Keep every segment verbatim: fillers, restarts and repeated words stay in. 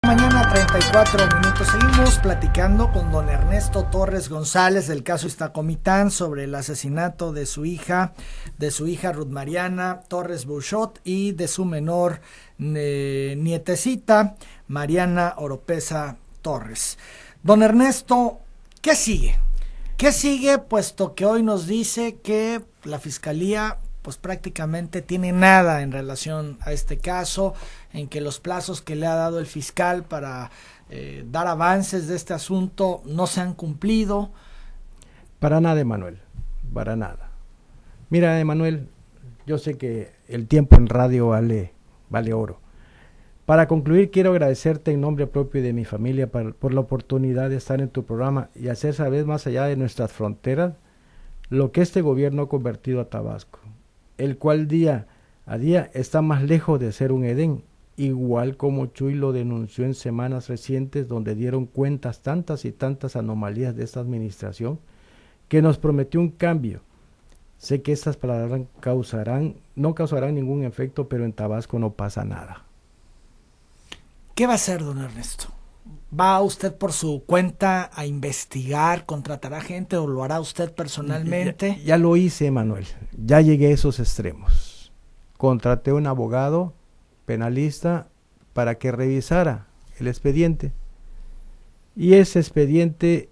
Mañana treinta y cuatro minutos, seguimos platicando con don Ernesto Torres González del caso Iztacomitán sobre el asesinato de su hija, de su hija Ruth Mariana Torres Bouchot y de su menor eh, nietecita Mariana Oropesa Torres. Don Ernesto, ¿qué sigue? ¿Qué sigue? Puesto que hoy nos dice que la Fiscalía pues prácticamente tiene nada en relación a este caso, en que los plazos que le ha dado el fiscal para eh, dar avances de este asunto no se han cumplido. Para nada, Emanuel, para nada. Mira, Emanuel, yo sé que el tiempo en radio vale, vale oro. Para concluir, quiero agradecerte en nombre propio y de mi familia por, por la oportunidad de estar en tu programa y hacer saber más allá de nuestras fronteras lo que este gobierno ha convertido a Tabasco, el cual día a día está más lejos de ser un Edén, igual como Chuy lo denunció en semanas recientes, donde dieron cuentas tantas y tantas anomalías de esta administración, que nos prometió un cambio. Sé que estas palabras causarán, no causarán ningún efecto, pero en Tabasco no pasa nada. ¿Qué va a hacer, don Ernesto? ¿Va usted por su cuenta a investigar, contratará gente o lo hará usted personalmente? Ya, ya lo hice, Manuel. Ya llegué a esos extremos. Contraté un abogado penalista para que revisara el expediente. Y ese expediente,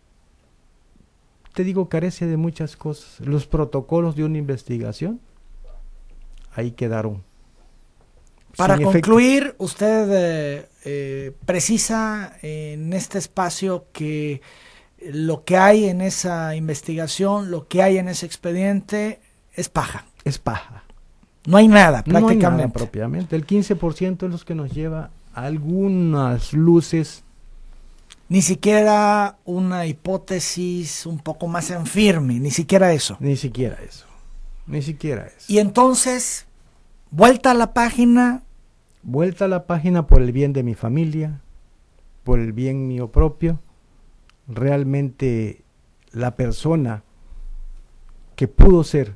te digo, carece de muchas cosas. Los protocolos de una investigación, ahí quedaron. Para concluir, efecto. usted eh, eh, precisa en este espacio que lo que hay en esa investigación, lo que hay en ese expediente es paja. Es paja. No hay nada, prácticamente. No hay nada propiamente. El quince por ciento es lo que nos lleva a algunas luces. Ni siquiera una hipótesis un poco más en firme, ni siquiera eso. Ni siquiera eso. Ni siquiera eso. Y entonces, vuelta a la página. Vuelta a la página por el bien de mi familia, por el bien mío propio. Realmente la persona que pudo ser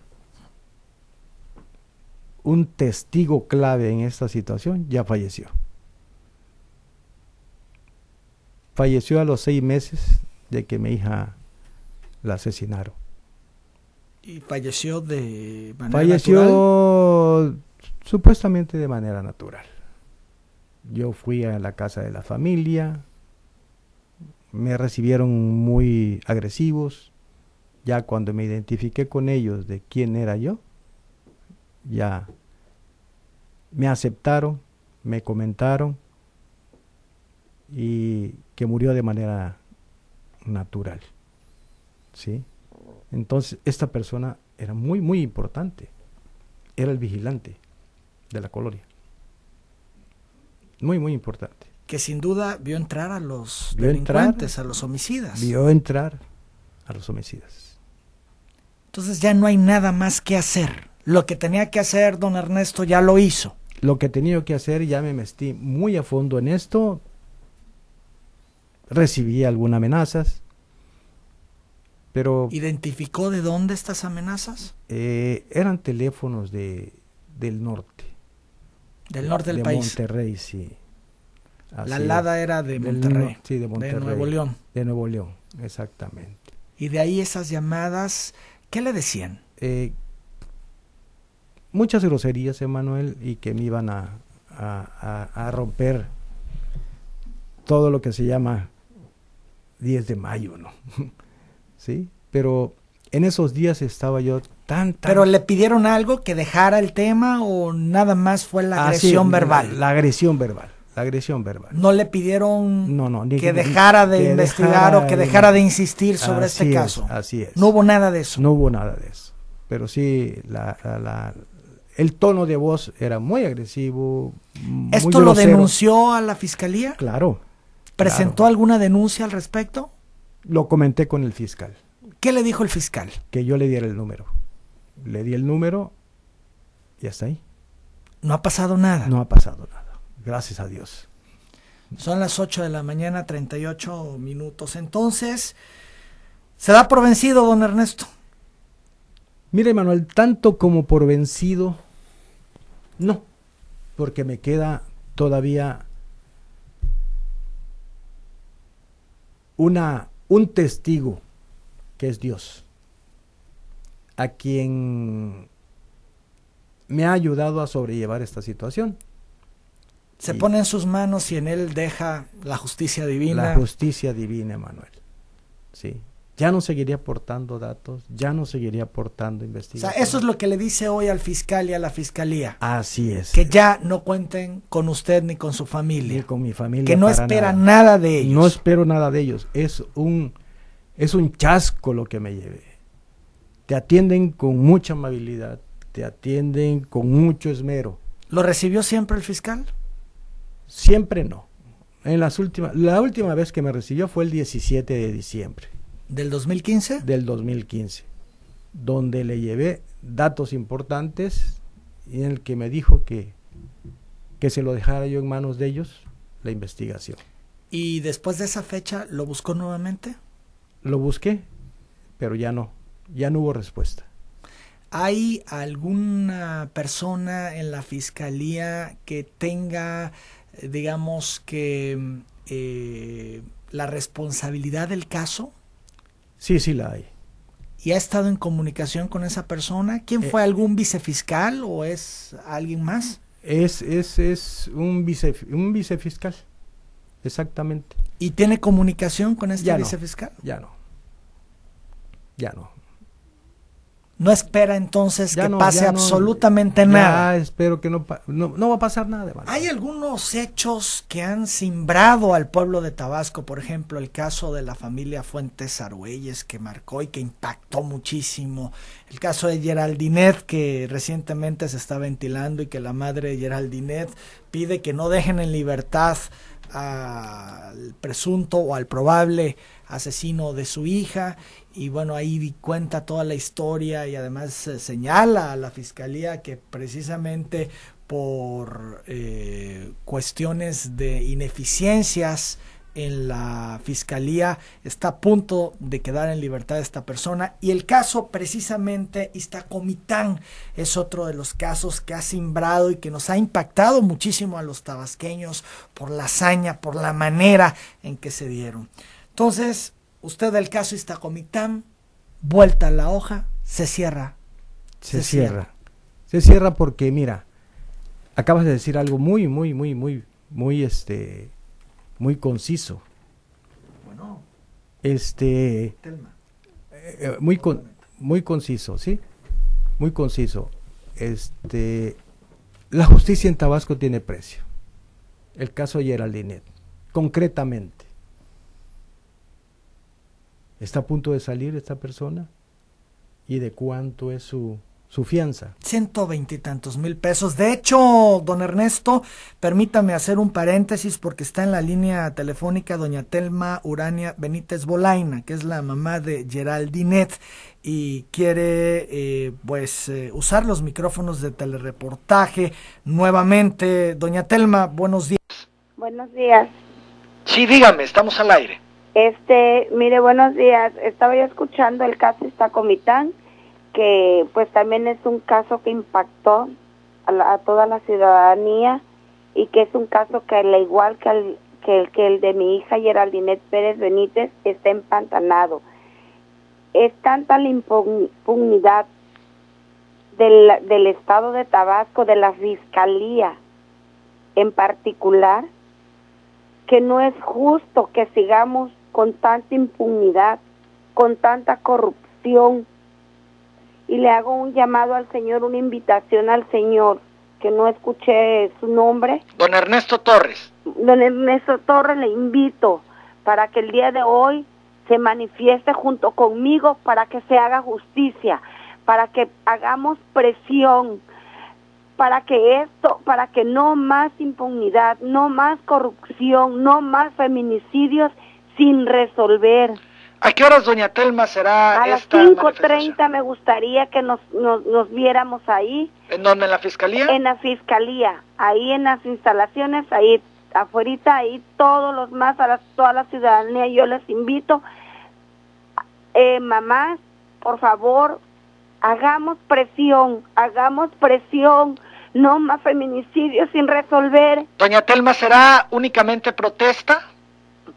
un testigo clave en esta situación ya falleció. Falleció a los seis meses de que mi hija la asesinaron. ¿Y falleció de manera falleció natural? Supuestamente de manera natural. Yo fui a la casa de la familia, me recibieron muy agresivos. Ya cuando me identifiqué con ellos de quién era yo, ya me aceptaron, me comentaron y que murió de manera natural, ¿sí? Entonces esta persona era muy muy importante, era el vigilante de la colonia, muy muy importante, que sin duda vio entrar a los vio delincuentes, entrar, a los homicidas. Vio entrar a los homicidas. Entonces ya no hay nada más que hacer. Lo que tenía que hacer don Ernesto ya lo hizo. Lo que tenía que hacer, ya me metí muy a fondo en esto. Recibí algunas amenazas, pero... ¿Identificó de dónde estas amenazas? Eh, eran teléfonos de, del norte. Del norte del de país. Monterrey, sí. Así la Lada es. Era de Monterrey. No, sí, de Monterrey. De Nuevo León. De Nuevo León, exactamente. Y de ahí esas llamadas, ¿qué le decían? Eh, muchas groserías, Emanuel, y que me iban a, a, a, a romper todo lo que se llama diez de mayo, ¿no? Sí, pero en esos días estaba yo tan, tan... ¿Pero le pidieron algo, que dejara el tema o nada más fue la agresión ah, sí, verbal? La, la agresión verbal, la agresión verbal. ¿No le pidieron no, no, ni, que dejara de que investigar dejara, o que dejara de insistir sobre este es, caso? Así es. No hubo nada de eso. No hubo nada de eso, pero sí, la, la, la, el tono de voz era muy agresivo. ¿Esto muy lo denunció a la fiscalía? Claro. ¿Presentó claro. alguna denuncia al respecto? Lo comenté con el fiscal. ¿Qué le dijo el fiscal? Que yo le diera el número. Le di el número y hasta ahí. No ha pasado nada. No ha pasado nada. Gracias a Dios. Son las ocho de la mañana, treinta y ocho minutos. Entonces, ¿se da por vencido, don Ernesto? Mire, Manuel, tanto como por vencido, no. Porque me queda todavía una, un testigo que es Dios, a quien me ha ayudado a sobrellevar esta situación. Se y pone en sus manos y en él deja la justicia divina. La justicia divina, Manuel. Sí. Ya no seguiría aportando datos, ya no seguiría aportando investigación. O sea, eso es lo que le dice hoy al fiscal y a la fiscalía. Así es. Que ya no cuenten con usted ni con su familia. Ni con mi familia. Que no espera nada. nada de ellos. No espero nada de ellos. Es un, es un chasco lo que me llevé. Te atienden con mucha amabilidad, te atienden con mucho esmero. ¿Lo recibió siempre el fiscal? Siempre no. En las últimas, la última vez que me recibió fue el diecisiete de diciembre. ¿Del dos mil quince? Del dos mil quince, donde le llevé datos importantes y en el que me dijo que, que se lo dejara yo en manos de ellos, la investigación. ¿Y después de esa fecha lo buscó nuevamente? Lo busqué, pero ya no, ya no hubo respuesta. ¿Hay alguna persona en la fiscalía que tenga, digamos que, eh, la responsabilidad del caso? Sí, sí la hay. ¿Y ha estado en comunicación con esa persona? ¿Quién eh, fue? ¿Algún vicefiscal o es alguien más? Es, es, es un, vice, un vicefiscal, exactamente. ¿Y tiene comunicación con este ya vicefiscal? No, ya no, ya no. No espera entonces ya que no, pase no, absolutamente ya nada. Espero que no, no, no va a pasar nada. Hermano. Hay algunos hechos que han simbrado al pueblo de Tabasco, por ejemplo, el caso de la familia Fuentes Argüelles, que marcó y que impactó muchísimo. El caso de Geraldinet, que recientemente se está ventilando y que la madre de Geraldinet pide que no dejen en libertad al presunto o al probable asesino de su hija. Y bueno, ahí cuenta toda la historia y además eh, señala a la fiscalía que precisamente por eh, cuestiones de ineficiencias en la fiscalía está a punto de quedar en libertad esta persona. Y el caso precisamente Iztacomitán es otro de los casos que ha simbrado y que nos ha impactado muchísimo a los tabasqueños por la hazaña, por la manera en que se dieron. Entonces, usted del caso Iztacomitán, vuelta a la hoja, se cierra. Se, se cierra. cierra. Se cierra porque, mira, acabas de decir algo muy, muy, muy, muy, muy, este, muy conciso. Bueno. Este, eh, muy, con, muy conciso, ¿sí? Muy conciso. Este, la justicia en Tabasco tiene precio. El caso de Geraldinet, concretamente. ¿Está a punto de salir esta persona? ¿Y de cuánto es su, su fianza? Ciento veintitantos mil pesos. De hecho, don Ernesto, permítame hacer un paréntesis porque está en la línea telefónica doña Telma Urania Benítez Bolaina, que es la mamá de Geraldinet, y quiere eh, pues eh, usar los micrófonos de telereportaje nuevamente. Doña Telma, buenos días. Buenos días. Sí, dígame, estamos al aire. Este, mire, buenos días. Estaba yo escuchando el caso Iztacomitán, que pues también es un caso que impactó a, la, a toda la ciudadanía y que es un caso que al igual que el, que el, que el de mi hija Geraldinet Pérez Benítez está empantanado. Es tanta la impunidad del, del estado de Tabasco, de la fiscalía en particular, que no es justo que sigamos con tanta impunidad, con tanta corrupción. Y le hago un llamado al Señor, una invitación al Señor, que no escuché su nombre. Don Ernesto Torres. Don Ernesto Torres, le invito para que el día de hoy se manifieste junto conmigo para que se haga justicia, para que hagamos presión, para que esto, para que no más impunidad, no más corrupción, no más feminicidios sin resolver. ¿A qué horas, doña Telma, será a esta las cinco treinta me gustaría que nos, nos, nos viéramos ahí. ¿En dónde? ¿En la fiscalía? En la fiscalía, ahí en las instalaciones, ahí afuerita, ahí todos los más, a las, toda la ciudadanía, yo les invito. Eh, mamás, por favor, hagamos presión, hagamos presión, no más feminicidios sin resolver. Doña Telma, ¿será únicamente protesta?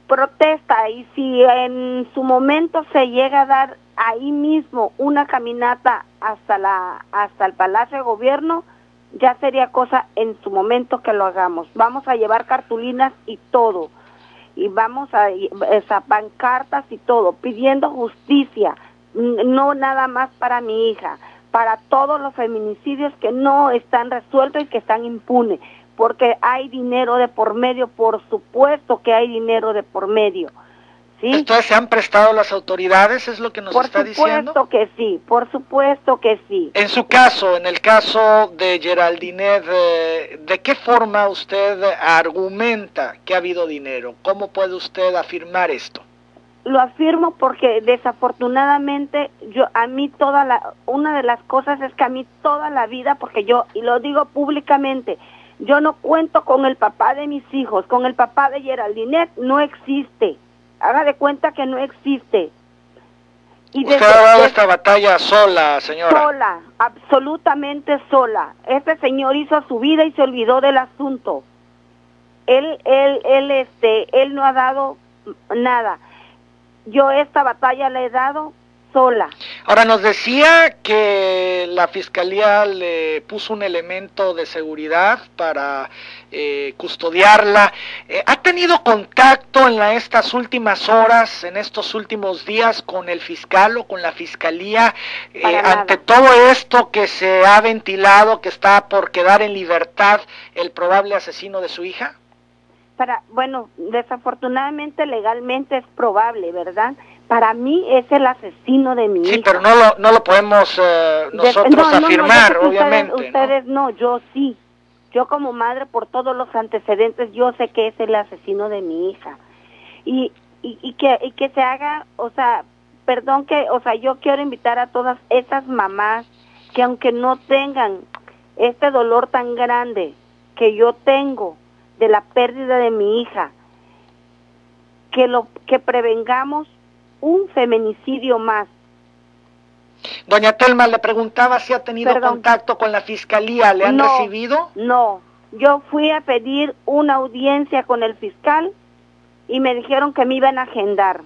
protesta, y si en su momento se llega a dar ahí mismo una caminata hasta la hasta el Palacio de Gobierno, ya sería cosa en su momento que lo hagamos. Vamos a llevar cartulinas y todo, y vamos a esas pancartas y todo, pidiendo justicia, no nada más para mi hija, para todos los feminicidios que no están resueltos y que están impunes, porque hay dinero de por medio, por supuesto que hay dinero de por medio. ¿Sí? Entonces, ¿se han prestado las autoridades? ¿Es lo que nos por está diciendo? Por supuesto que sí, por supuesto que sí. En su caso, en el caso de Geraldine, ¿de, de qué forma usted argumenta que ha habido dinero? ¿Cómo puede usted afirmar esto? Lo afirmo porque desafortunadamente yo a mí toda la una de las cosas es que a mí toda la vida, porque yo y lo digo públicamente, yo no cuento con el papá de mis hijos, con el papá de Geraldine, no existe. Haga de cuenta que no existe. Y usted ha dado esta batalla sola, señora. Sola, absolutamente sola. Este señor hizo su vida y se olvidó del asunto. Él, él, él, este, él no ha dado nada. Yo esta batalla la he dado sola. Ahora, nos decía que la Fiscalía le puso un elemento de seguridad para eh, custodiarla. Eh, ¿Ha tenido contacto en la, estas últimas horas, en estos últimos días, con el fiscal o con la Fiscalía eh, ante todo esto que se ha ventilado, que está por quedar en libertad el probable asesino de su hija? Para, bueno, desafortunadamente legalmente es probable, ¿verdad? Para mí es el asesino de mi sí, hija. Sí, pero no lo, no lo podemos uh, nosotros de, no, afirmar, no, no, obviamente. Ustedes, ¿no? ustedes no, yo sí. Yo como madre, por todos los antecedentes, yo sé que es el asesino de mi hija. Y, y, y, que, y que se haga, o sea, perdón que, o sea, yo quiero invitar a todas esas mamás que aunque no tengan este dolor tan grande que yo tengo de la pérdida de mi hija, que lo que prevengamos un feminicidio más. Doña Telma, le preguntaba si ha tenido Perdón. contacto con la Fiscalía, ¿le han no, recibido? No, yo fui a pedir una audiencia con el fiscal y me dijeron que me iban a agendar.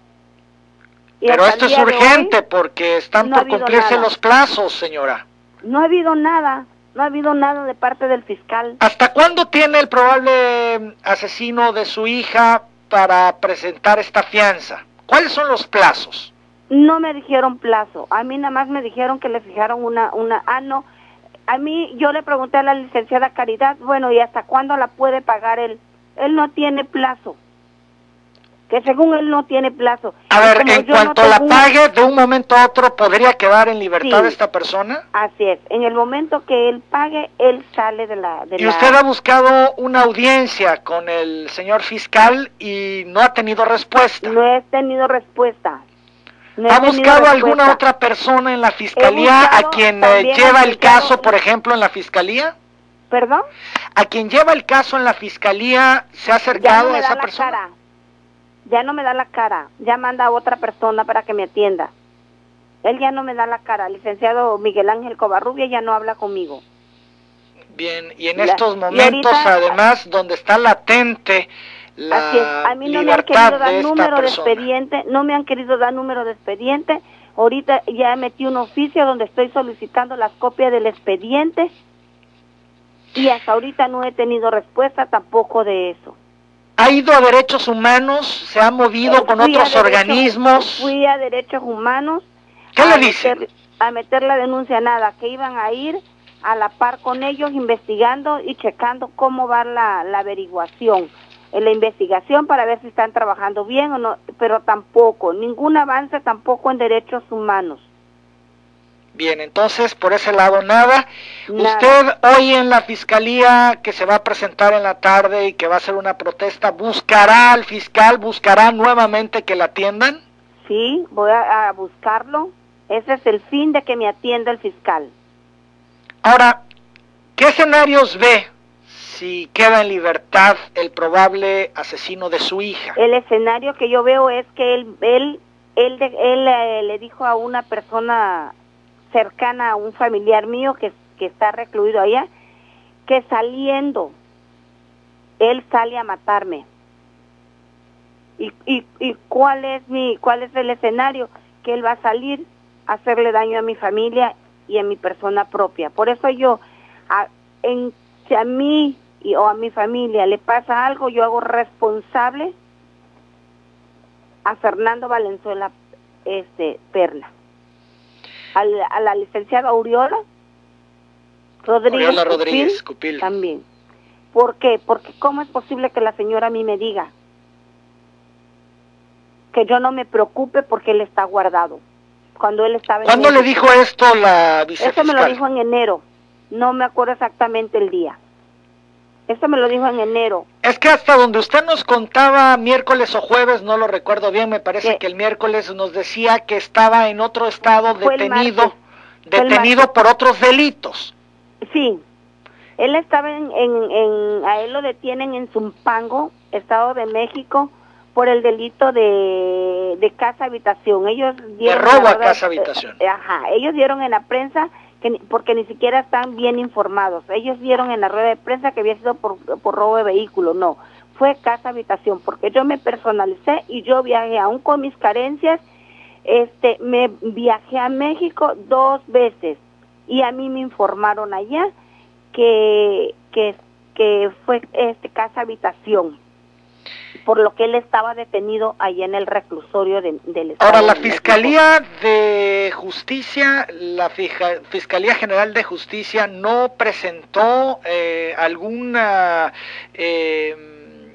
Y Pero esto es urgente hoy, porque están no por cumplirse nada. los plazos, señora. No ha habido nada. No ha habido nada de parte del fiscal. ¿Hasta cuándo tiene el probable asesino de su hija para presentar esta fianza? ¿Cuáles son los plazos? No me dijeron plazo. A mí nada más me dijeron que le fijaron una... una ah, no. A mí, yo le pregunté a la licenciada Caridad, bueno, ¿y hasta cuándo la puede pagar él? Él no tiene plazo. Que según él no tiene plazo. A ver, en cuanto no la pague, de un momento a otro, ¿podría quedar en libertad sí, esta persona? Así es. En el momento que él pague, él sale de la... De ¿Y la... usted ha buscado una audiencia con el señor fiscal y no ha tenido respuesta? No he tenido respuesta. No ¿Ha buscado respuesta. alguna otra persona en la fiscalía a quien eh, lleva el caso, por ejemplo, en la fiscalía? ¿Perdón? ¿A quien lleva el caso en la fiscalía se ha acercado no a esa persona? Cara. Ya no me da la cara, ya manda a otra persona para que me atienda. Él ya no me da la cara, el licenciado Miguel Ángel Covarrubia ya no habla conmigo. Bien, y en la, estos momentos, ahorita, además, donde está latente la así es. A mí no me han querido dar número de expediente, no me han querido dar número de expediente. Ahorita ya metí un oficio donde estoy solicitando las copias del expediente y hasta ahorita no he tenido respuesta tampoco de eso. ¿Ha ido a Derechos Humanos? ¿Se ha movido eh, con otros a organismos? Derecho, fui a Derechos Humanos. ¿Qué le dice? Meter, a meter la denuncia, nada, que iban a ir a la par con ellos investigando y checando cómo va la, la averiguación, en la investigación para ver si están trabajando bien o no, pero tampoco, ningún avance tampoco en Derechos Humanos. Bien, entonces por ese lado nada. nada. Usted hoy en la fiscalía que se va a presentar en la tarde y que va a hacer una protesta, ¿buscará al fiscal, buscará nuevamente que la atiendan? Sí, voy a, a buscarlo. Ese es el fin de que me atienda el fiscal. Ahora, ¿qué escenarios ve si queda en libertad el probable asesino de su hija? El escenario que yo veo es que él, él, él, él, él eh, le dijo a una persona cercana a un familiar mío que, que está recluido allá, que saliendo, él sale a matarme. ¿Y, y, y cuál es mi, cuál es el escenario? Que él va a salir a hacerle daño a mi familia y a mi persona propia. Por eso yo, a, en, si a mí y, o a mi familia le pasa algo, yo hago responsable a Fernando Valenzuela este, Perla, a la, a la licenciada Auriola Rodríguez, Auriola Rodríguez Cupil, Cupil también. ¿Por qué? Porque ¿cómo es posible que la señora a mí me diga que yo no me preocupe porque él está guardado? Cuando él estaba en ¿Cuándo le dijo esto la vicefiscal? Eso me lo dijo en enero, no me acuerdo exactamente el día. Eso me lo dijo en enero. Es que hasta donde usted nos contaba miércoles o jueves, no lo recuerdo bien, me parece ¿Qué? que el miércoles nos decía que estaba en otro estado Fue el detenido, martes. Fue el detenido martes. por otros delitos. Sí, él estaba en, en, en, a él lo detienen en Zumpango, Estado de México, por el delito de, de casa habitación. Ellos dieron de robo a rueda, casa habitación. Eh, ajá, ellos dieron en la prensa que porque ni siquiera están bien informados. Ellos dieron en la rueda de prensa que había sido por, por robo de vehículo. No, fue casa habitación, porque yo me personalicé y yo viajé aún con mis carencias. Este, me viajé a México dos veces y a mí me informaron allá que que que fue este casa habitación, por lo que él estaba detenido allá en el reclusorio de, del Estado. Ahora, la de Fiscalía de Justicia, la Fija, Fiscalía General de Justicia no presentó eh, alguna eh,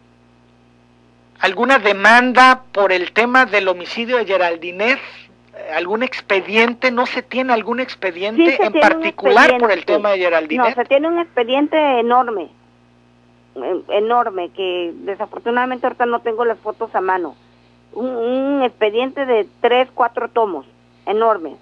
alguna demanda por el tema del homicidio de Geraldinet, algún expediente, no se tiene algún expediente sí, en particular expediente por el tema de Geraldinet. No, se tiene un expediente enorme. enorme, que desafortunadamente ahorita no tengo las fotos a mano, un, un expediente de tres, cuatro tomos, enorme.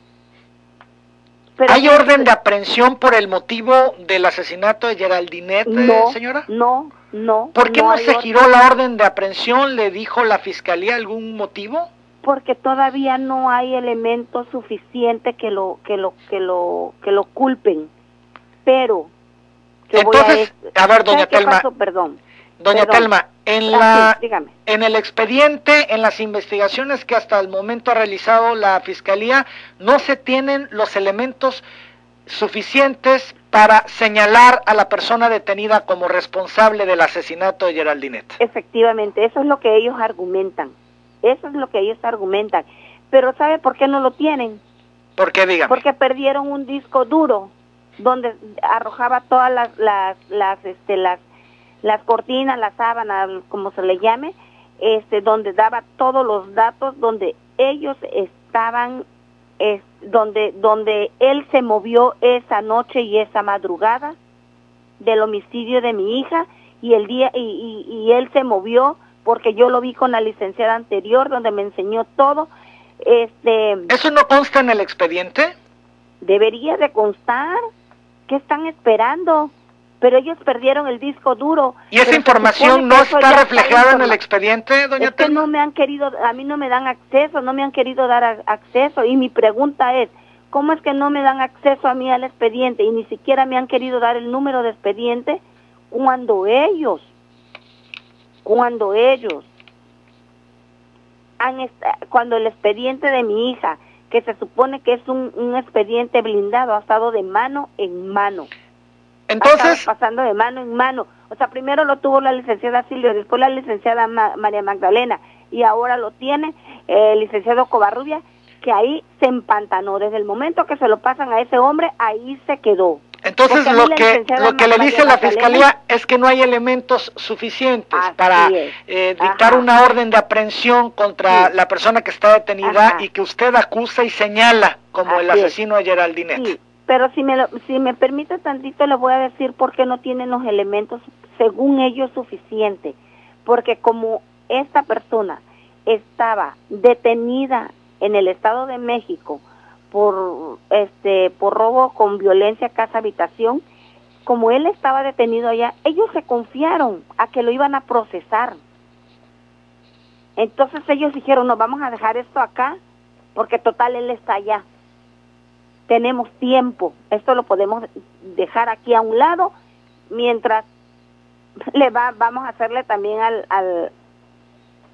Pero ¿hay orden de aprehensión por el motivo del asesinato de Geraldinet, no, eh, señora? No, no. ¿Por qué no, no se giró orden. la orden de aprehensión? ¿Le dijo la Fiscalía algún motivo? Porque todavía no hay elementos suficientes que lo, que lo, que lo, que lo culpen, pero entonces, a, a ver, doña Telma, pasó? Perdón. Doña Perdón. Telma, en ah, la, sí, en el expediente, en las investigaciones que hasta el momento ha realizado la Fiscalía, no se tienen los elementos suficientes para señalar a la persona detenida como responsable del asesinato de Geraldinet. Efectivamente, eso es lo que ellos argumentan, eso es lo que ellos argumentan, pero ¿sabe por qué no lo tienen? ¿Por qué, dígame? Porque perdieron un disco duro donde arrojaba todas las las las este las las cortinas, las sábanas, como se le llame, este donde daba todos los datos, donde ellos estaban, es, donde donde él se movió esa noche y esa madrugada del homicidio de mi hija, y el día y, y, y él se movió porque yo lo vi con la licenciada anterior donde me enseñó todo. Este, ¿eso no consta en el expediente? Debería de constar. ¿Qué están esperando? Pero ellos perdieron el disco duro. ¿Y esa información no está reflejada en el expediente, doña Es que no me han querido, a mí no me dan acceso, no me han querido dar a, acceso, y mi pregunta es, ¿cómo es que no me dan acceso a mí al expediente y ni siquiera me han querido dar el número de expediente cuando ellos, cuando ellos, han cuando el expediente de mi hija, que se supone que es un, un expediente blindado, ha estado de mano en mano. Entonces, pasando de mano en mano. O sea, primero lo tuvo la licenciada Silvia, después la licenciada Ma María Magdalena, y ahora lo tiene eh, el licenciado Covarrubia, que ahí se empantanó. Desde el momento que se lo pasan a ese hombre, ahí se quedó. Entonces lo que lo que le dice la Fiscalía es que no hay elementos suficientes para eh, dictar Ajá. una orden de aprehensión contra sí. la persona que está detenida Ajá. y que usted acusa y señala como Así el asesino es. de Geraldinet. Sí. Pero si me, lo, si me permite tantito, le voy a decir por qué no tienen los elementos, según ellos, suficientes. Porque como esta persona estaba detenida en el Estado de México por este por robo con violencia casa habitación, como él estaba detenido allá, ellos se confiaron a que lo iban a procesar. Entonces ellos dijeron, no, vamos a dejar esto acá, porque total él está allá. Tenemos tiempo, esto lo podemos dejar aquí a un lado, mientras le va, vamos a hacerle también al, al,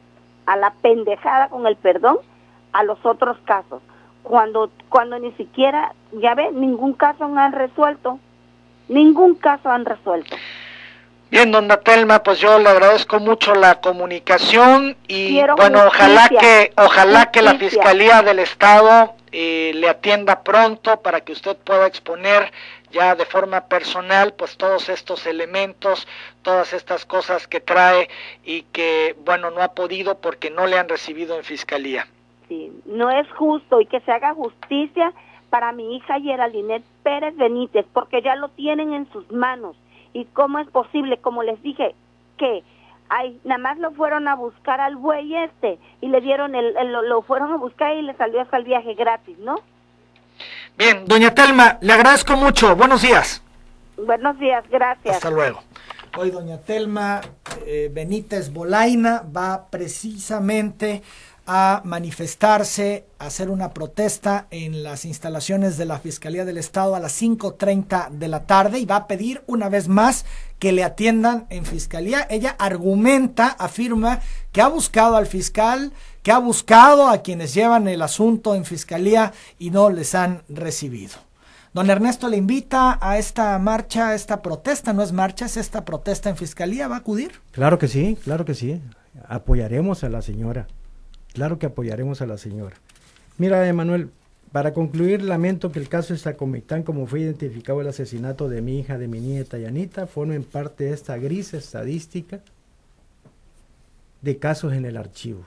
a la pendejada, con el perdón, a los otros casos. Cuando, cuando ni siquiera, ya ve, ningún caso han resuelto. Ningún caso han resuelto. Bien, dona Telma, pues yo le agradezco mucho la comunicación y Quiero bueno, justicia, ojalá que ojalá justicia. que la Fiscalía del Estado eh, le atienda pronto para que usted pueda exponer ya de forma personal pues todos estos elementos, todas estas cosas que trae y que bueno, no ha podido porque no le han recibido en Fiscalía. Sí, no es justo, y que se haga justicia para mi hija Geraldinette Pérez Benítez, porque ya lo tienen en sus manos. ¿Y cómo es posible? Como les dije, que ay, nada más lo fueron a buscar al buey este, y le dieron el, el lo, lo fueron a buscar y le salió hasta el viaje gratis, ¿no? Bien, doña Telma, le agradezco mucho. Buenos días. Buenos días, gracias. Hasta luego. Hoy doña Telma eh, Benítez Bolaina va precisamente a manifestarse, a hacer una protesta en las instalaciones de la Fiscalía del Estado a las cinco treinta de la tarde y va a pedir una vez más que le atiendan en Fiscalía. Ella argumenta, afirma que ha buscado al fiscal, que ha buscado a quienes llevan el asunto en Fiscalía y no les han recibido. Don Ernesto le invita a esta marcha, a esta protesta, no es marcha, es esta protesta en Fiscalía, ¿va a acudir? Claro que sí, claro que sí, apoyaremos a la señora. Claro que apoyaremos a la señora. Mira, Emanuel, para concluir, lamento que el caso de Zacomitán, como fue identificado el asesinato de mi hija, de mi nieta Yanita, formen parte de esta gris estadística de casos en el archivo.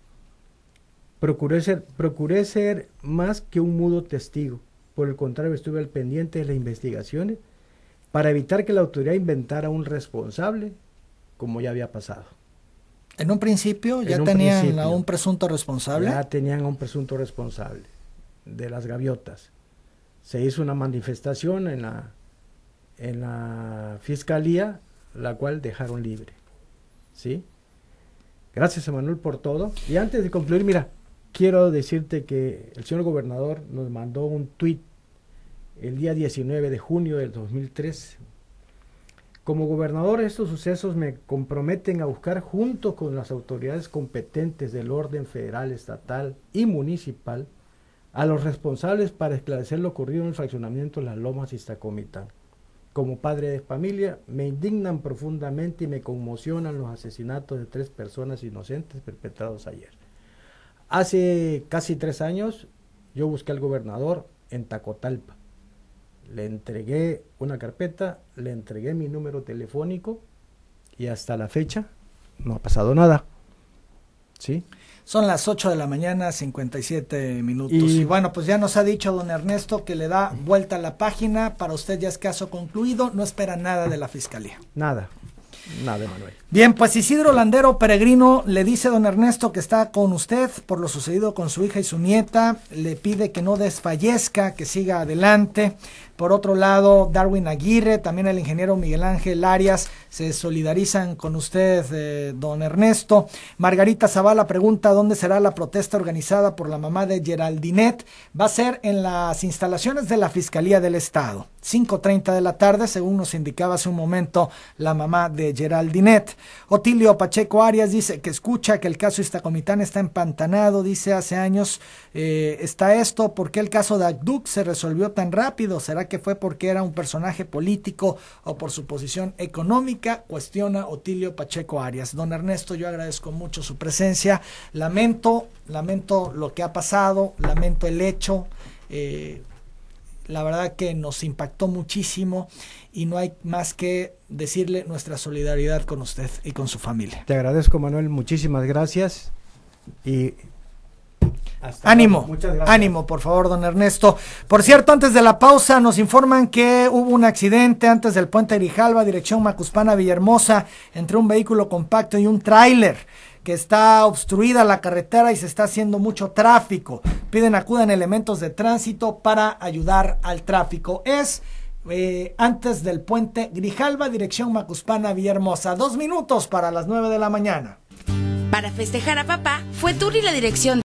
Procuré ser, procuré ser más que un mudo testigo. Por el contrario, estuve al pendiente de las investigaciones para evitar que la autoridad inventara un responsable, como ya había pasado. En un principio ya un tenían principio, a un presunto responsable. Ya tenían a un presunto responsable de las gaviotas. Se hizo una manifestación en la, en la fiscalía, la cual dejaron libre. ¿Sí? Gracias, Emanuel, por todo. Y antes de concluir, mira, quiero decirte que el señor gobernador nos mandó un tuit el día diecinueve de junio del dos mil trece. Como gobernador, estos sucesos me comprometen a buscar, junto con las autoridades competentes del orden federal, estatal y municipal, a los responsables para esclarecer lo ocurrido en el fraccionamiento Las Lomas y Zacomitán. Como padre de familia, me indignan profundamente y me conmocionan los asesinatos de tres personas inocentes perpetrados ayer. Hace casi tres años, yo busqué al gobernador en Tacotalpa. Le entregué una carpeta, le entregué mi número telefónico y hasta la fecha no ha pasado nada. ¿Sí? Son las ocho de la mañana, cincuenta y siete minutos. Y, y bueno, pues ya nos ha dicho don Ernesto que le da vuelta a la página. Para usted ya es caso concluido, no espera nada de la Fiscalía. Nada, nada, Manuel. Bien, pues Isidro Landero Peregrino le dice a don Ernesto que está con usted por lo sucedido con su hija y su nieta. Le pide que no desfallezca, que siga adelante. Por otro lado, Darwin Aguirre, también el ingeniero Miguel Ángel Arias, se solidarizan con usted, eh, don Ernesto. Margarita Zavala pregunta dónde será la protesta organizada por la mamá de Geraldinette. Va a ser en las instalaciones de la Fiscalía del Estado, cinco treinta de la tarde, según nos indicaba hace un momento la mamá de Geraldinette. Otilio Pacheco Arias dice que escucha que el caso Iztacomitán está empantanado, dice hace años eh, está esto, ¿por qué el caso de Akduk se resolvió tan rápido? ¿Será que fue porque era un personaje político o por su posición económica? Cuestiona Otilio Pacheco Arias. Don Ernesto, yo agradezco mucho su presencia, lamento, lamento lo que ha pasado, lamento el hecho, eh, la verdad que nos impactó muchísimo y no hay más que decirle nuestra solidaridad con usted y con su familia. Te agradezco, Manuel, muchísimas gracias y hasta ánimo, muchas gracias. Ánimo, por favor, don Ernesto. Por cierto, antes de la pausa nos informan que hubo un accidente antes del puente Grijalva, dirección Macuspana Villahermosa, entre un vehículo compacto y un tráiler, que está obstruida la carretera y se está haciendo mucho tráfico. Piden acudan elementos de tránsito para ayudar al tráfico. Es eh, antes del puente Grijalva, dirección Macuspana Villahermosa. Dos minutos para las nueve de la mañana. Para festejar a papá, fue Turi la dirección